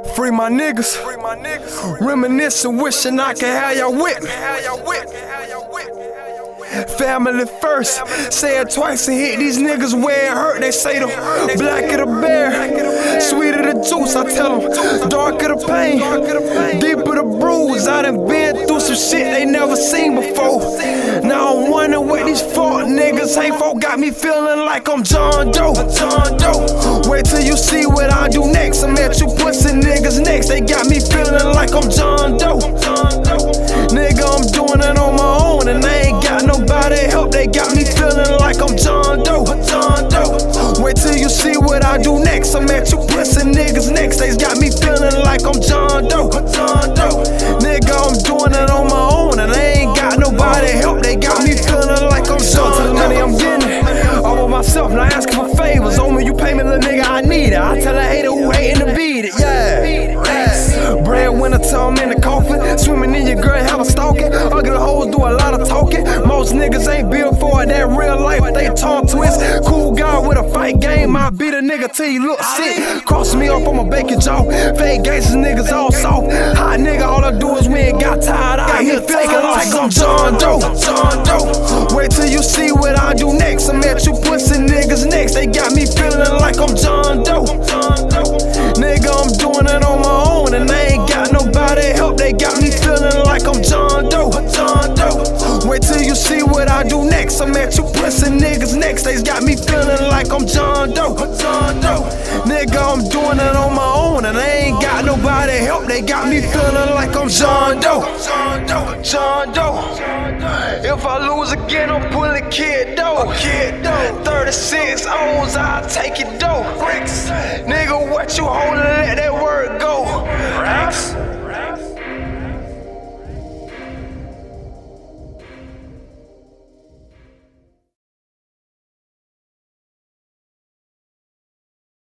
Free my niggas. Reminiscing, wishing I could have y'all with me. Family first, say it twice and hit these niggas where it hurt. They say the black of the bear, sweet of the juice. I tell them, dark of the pain, deep of the bruise. I done been through some shit they never seen before. Now I'm wondering what these fuck niggas ain't for. Got me feeling like I'm John Doe. Wait till you see what I do next. I'm at you pussy niggas next. They got me feeling like I'm John Doe. Nigga, I'm doing it on my own and I ain't got nobody help. They got me feeling like I'm John Doe. Wait till you see what I do next. I'm at you pussy niggas next. They got me feeling like I'm John Doe. Nigga, I'm doing it on my own and I ain't got nobody help. They got me feeling like I'm John Doe. To the money I'm getting it all by myself, not asking for favors. On me, you pay me, little nigga, I need it. I tell a hater who hating to beat it, breadwinner till I'm in the coffin. Swimming in your girl, have a stalking. Ugly hoes do a lot of talking. Most niggas ain't built for it, that real life, they tongue twist. Cool guy with a fight game, I beat a nigga till he look sick. Cross me up on my bacon jaw. Fake gangsters niggas all soft. Hot nigga, all I do is we ain't got tired out here taking like I'm John Doe. Wait till you see what I do next. I'm at you pussy niggas next. They got me feeling like I'm John Doe. Nigga, I'm doing it on my own and I ain't got nobody help. They got me feeling like I'm John Doe. Wait till you see what I do next. I'm at you pussy niggas next. They got me feeling like I'm John Doe. Nigga, I'm doing it on my own and I ain't got nobody help. They got me feeling like I'm John Doe. If I lose again, I'm pulling kid dough. 36 O's, I'll take it dough. Nigga, what you hold